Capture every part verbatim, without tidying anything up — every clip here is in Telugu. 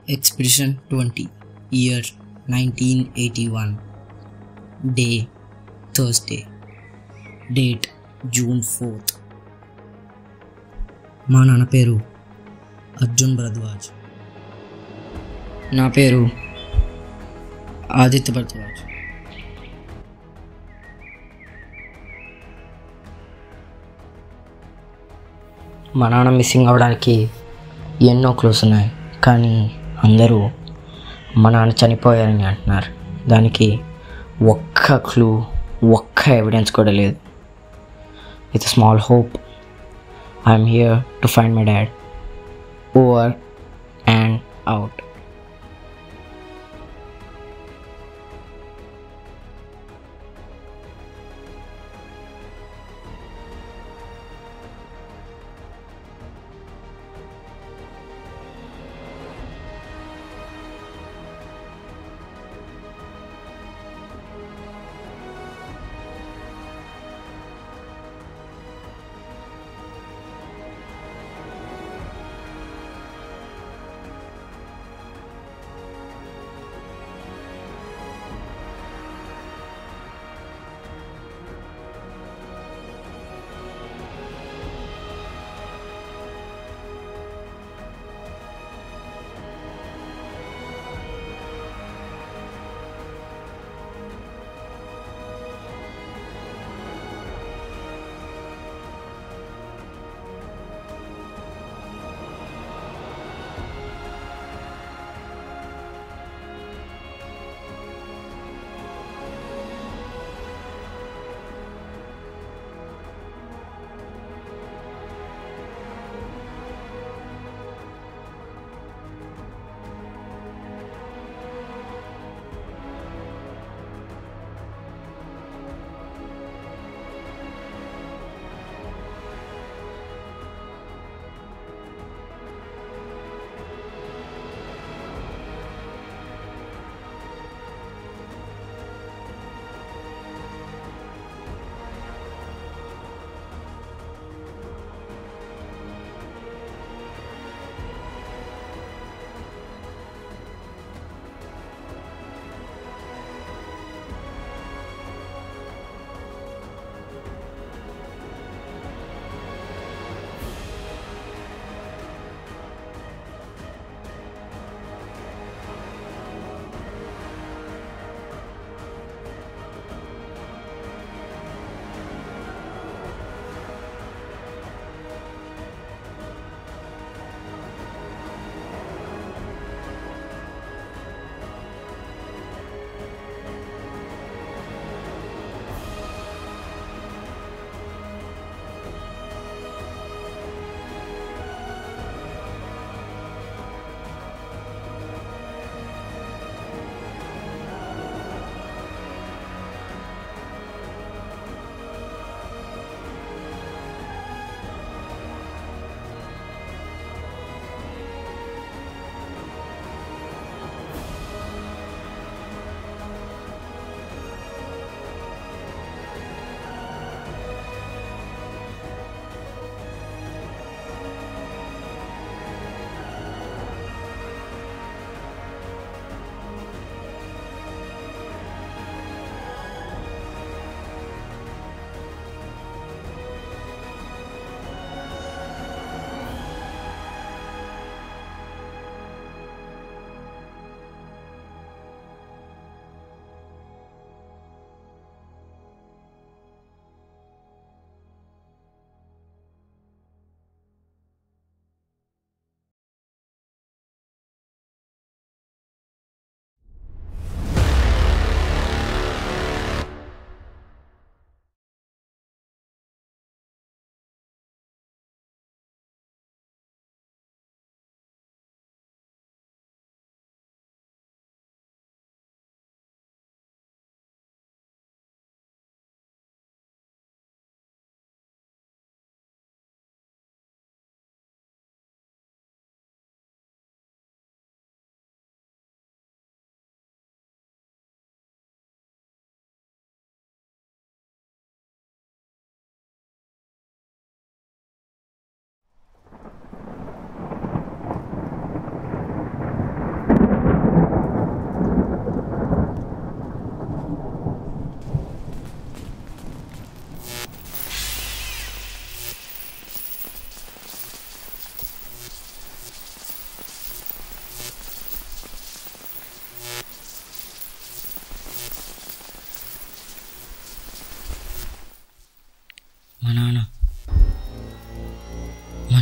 Expedition twenty, year nineteen eighty-one, day Thursday, date June fourth. మా నాన్న పేరు అర్జున్ భరద్వాజ్, నా పేరు ఆదిత్య భరద్వాజ్. మా నాన్న మిస్సింగ్ అవ్వడానికి ఎన్నో క్లూస్ ఉన్నాయి, కానీ అందరూ మా నాన్న చనిపోయారని అంటున్నారు. దానికి ఒక్క క్లూ, ఒక్క ఎవిడెన్స్ కూడా లేదు. With small hope I'm here to find my dad. Over and out.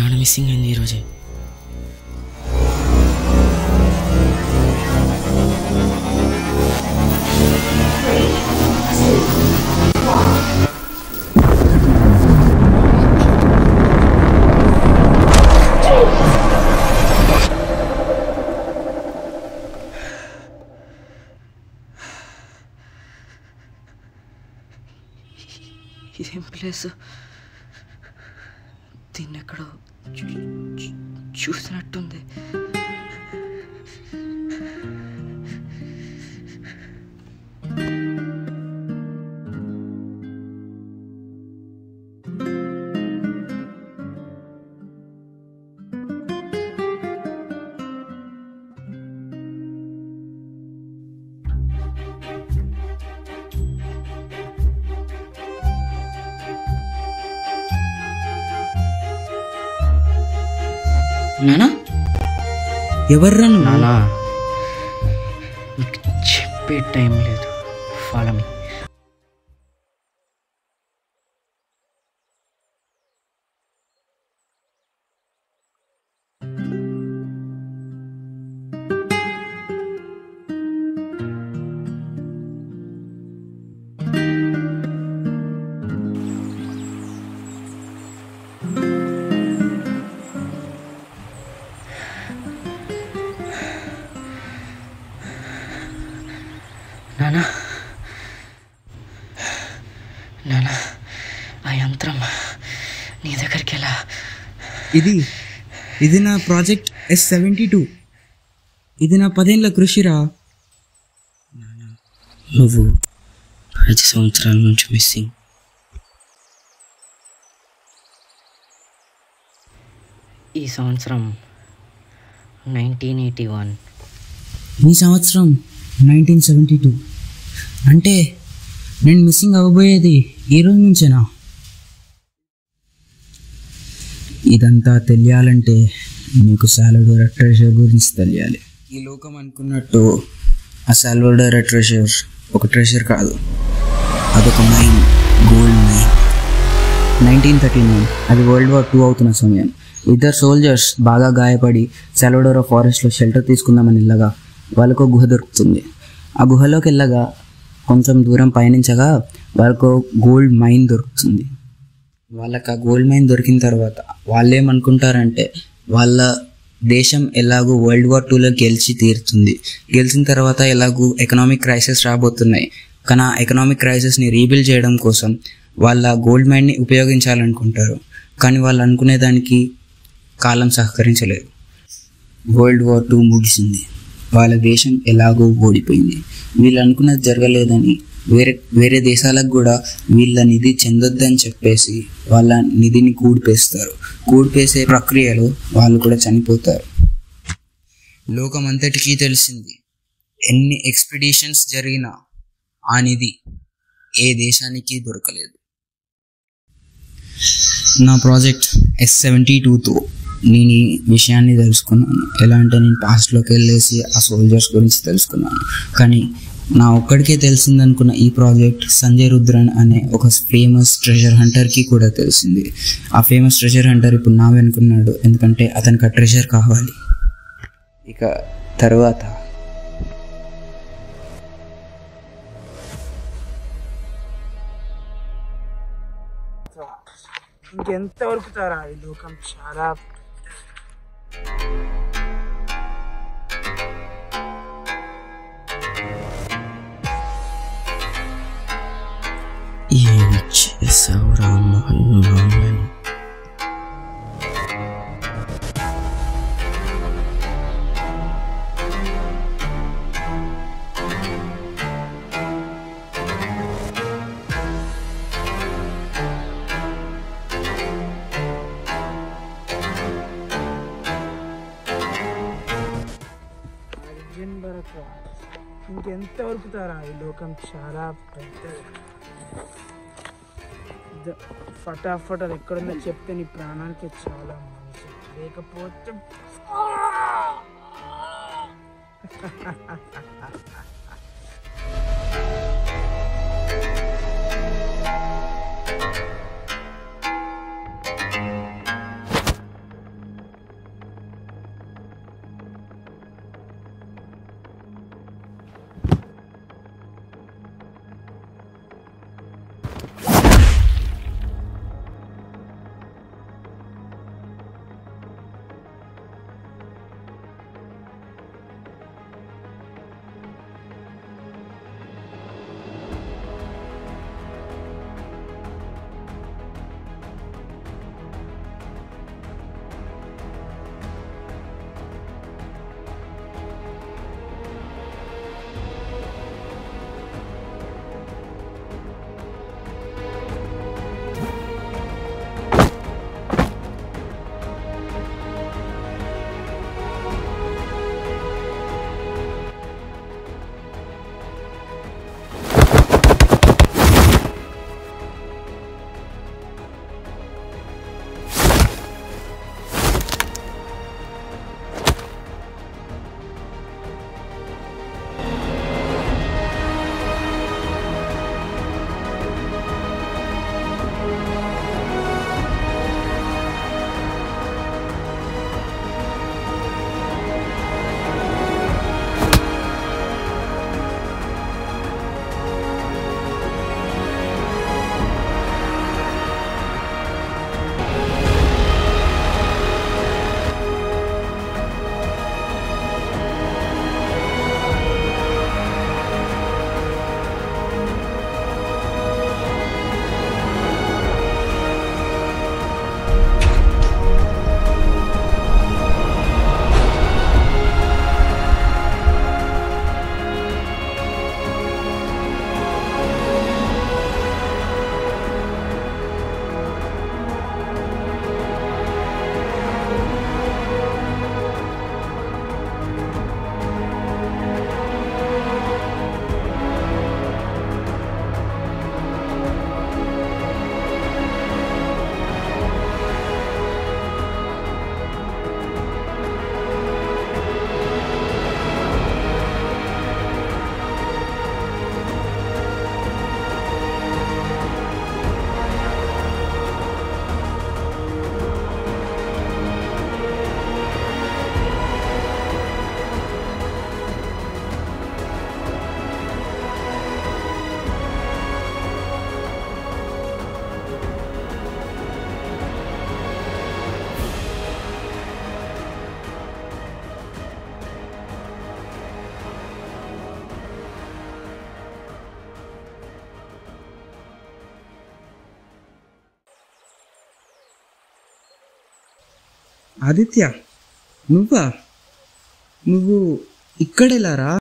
నాన్న మిస్సింగ్ అయింది ఈరోజే. ఇదేం ప్లేస్? దీన్ని ఎక్కడో చూసినట్టుంది. నానా, ఎవర్రా నువ్వు? నానా, చెప్పే టైం లేదు. Follow me. నానా, నానా, ఆ యంత్రం నీ దగ్గరికి ఎలా? ఇది ఇది నా ప్రాజెక్ట్ ఎస్ సెవెంటీ టూ. ఇది నా పదేళ్ళ కృషిరా. నువ్వు ఐదు సంవత్సరాల నుంచి మిస్సింగ్. ఈ సంవత్సరం నైన్టీన్ ఎయిటీ వన్. ఈ సంవత్సరం నైన్టీన్ సెవెంటీ టూ. అంటే నేను మిస్సింగ్ అవ్వబోయేది ఈ రోజు నుంచేనా? ఇదంతా తెలియాలంటే నీకు సాల్వడోర్ ట్రెజర్ గురించి తెలియాలి. ఈ లోకం అనుకున్నట్టు ఆ సాల్వడోర్ ట్రెజర్ ఒక ట్రెజర్ కాదు, అదొక mine, gold mine. Nineteen thirty nine అది వరల్డ్ వార్ టూ అవుతున్న సమయం. ఇద్దరు సోల్జర్స్ బాగా గాయపడి సాల్వడోర్ ఫారెస్ట్లో షెల్టర్ తీసుకుందామని వెళ్ళగా వాళ్ళకు గుహ దొరుకుతుంది. ఆ గుహలోకి వెళ్ళగా కొంచెం దూరం పయనించగా వాళ్ళకు గోల్డ్ మైన్ దొరుకుతుంది. వాళ్ళకి ఆ గోల్డ్ మైన్ దొరికిన తర్వాత వాళ్ళు ఏమనుకుంటారంటే వాళ్ళ దేశం ఎలాగూ వరల్డ్ వార్ టూలో గెలిచి తీరుతుంది. గెలిచిన తర్వాత ఎలాగూ ఎకనామిక్ క్రైసిస్ రాబోతున్నాయి. కానీ ఆ ఎకనామిక్ క్రైసిస్ని రీబిల్డ్ చేయడం కోసం వాళ్ళ గోల్డ్ మైన్ని ఉపయోగించాలనుకుంటారు. కానీ వాళ్ళు అనుకునేదానికి కాలం సహకరించలేదు. వరల్డ్ వార్ టూ ముగిసింది. వాళ్ళ దేశం ఎలాగో ఓడిపోయింది. వీళ్ళు అనుకున్నది జరగలేదని వేరే వేరే దేశాలకు కూడా వీళ్ళ నిధి చెందొద్దని చెప్పేసి వాళ్ళ నిధిని కూడిపేస్తారు. కూడిపేసే ప్రక్రియలో వాళ్ళు కూడా చనిపోతారు. లోకం అంతటికీ తెలిసింది, ఎన్ని ఎక్స్పెడిషన్స్ జరిగినా ఆ నిధి ఏ దేశానికి దొరకలేదు. నా ప్రాజెక్ట్ ఎస్ సెవెంటీ టూతో నేను ఈ విషయాన్ని తెలుసుకున్నాను. ఎలా అంటే నేను పాస్ట్లోకి వెళ్ళేసి ఆ సోల్జర్స్ గురించి తెలుసుకున్నాను. కానీ నా ఒక్కడికే తెలిసిందనుకున్న ఈ ప్రాజెక్ట్ సంజయ్ రుద్రన్ అనే ఒక ఫేమస్ ట్రెజర్ హంటర్కి కూడా తెలిసింది. ఆ ఫేమస్ ట్రెజర్ హంటర్ ఇప్పుడు నా వెనుకున్నాడు, ఎందుకంటే అతనికి ఆ ట్రెజర్ కావాలి. ఇక తర్వాత ఇంకెంత వరకుతారా ఈ లోకం చాలా ఏం చేసావురా నాన్నని? ఇంకెంత వరకుతారా ఈ లోకం చాలా పెద్దది. ఫటాఫట్ అది ఎక్కడుందో చెప్తే నీ ప్రాణానికి చాలా మంచిది. లేకపోతే ఆదిత్య, నువ్వా? నువ్వు ఇక్కడెలారా?